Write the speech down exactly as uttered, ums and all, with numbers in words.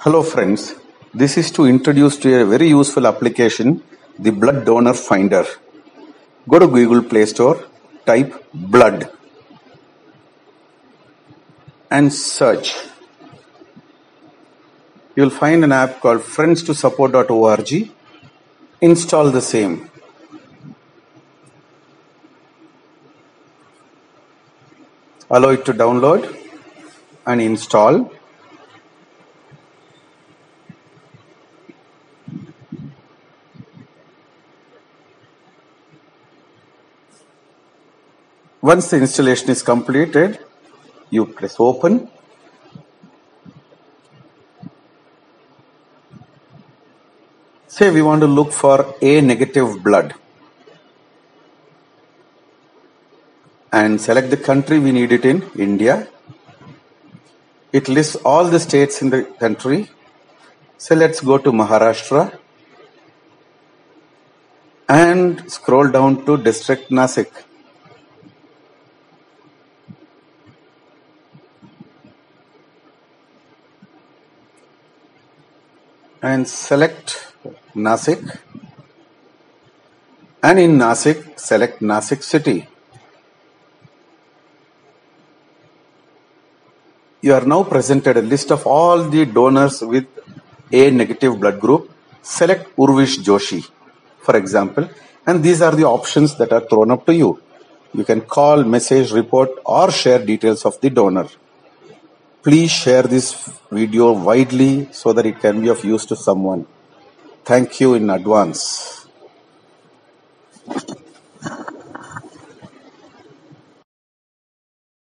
Hello friends, this is to introduce to a very useful application, the Blood Donor Finder. Go to Google Play Store, type blood and search. You will find an app called friends to support dot org. Install the same. Allow it to download and install. Once the installation is completed, you press open. Say we want to look for A negative blood and select the country we need it in, India. It lists all the states in the country. So let's go to Maharashtra and scroll down to district Nasik. And select Nasik, and in Nasik select Nasik city. You are now presented a list of all the donors with A negative blood group. Select Urvish Joshi, for example, and these are the options that are thrown up to you. You can call, message, report, or share details of the donor. Please share this video widely so that it can be of use to someone. Thank you in advance.